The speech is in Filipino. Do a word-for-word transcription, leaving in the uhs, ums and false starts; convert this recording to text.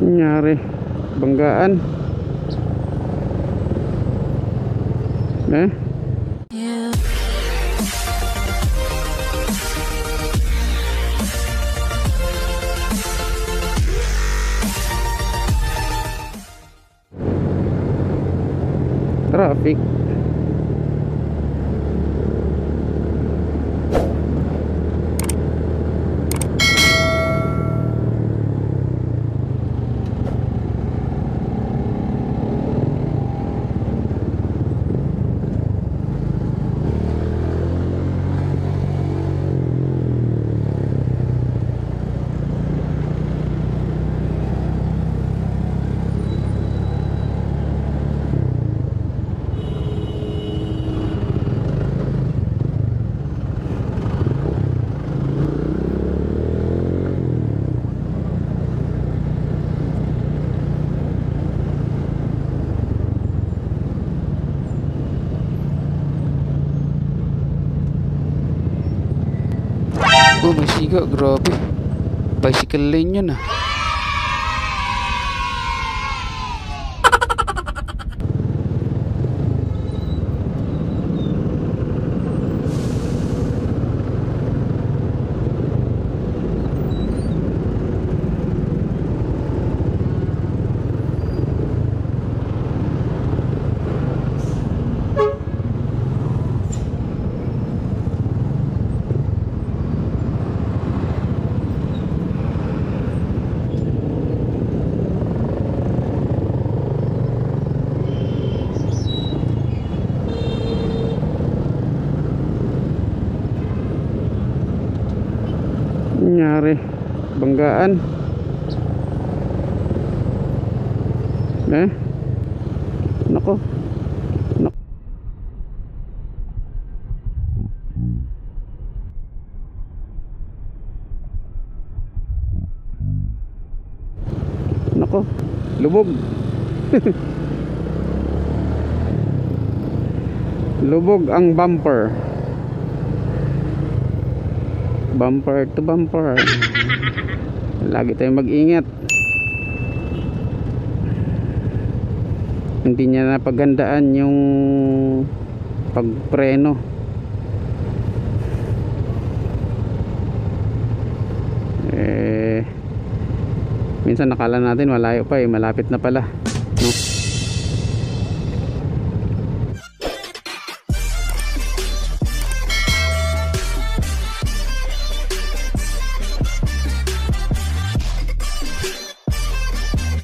Nangyari, banggaan. Eh? Yeah. Traffic. Oh, may siga, grabe. Bicycle lane yun ah. Nangyari, banggaan. Eh? Nako. Nako. Nako. Lubog. Lubog ang bumper. Bumper to bumper. Lagi tayong mag-ingat. Hindi niya napagandaan yung pagpreno. Eh minsan nakala natin malayo pa eh, malapit na pala, no?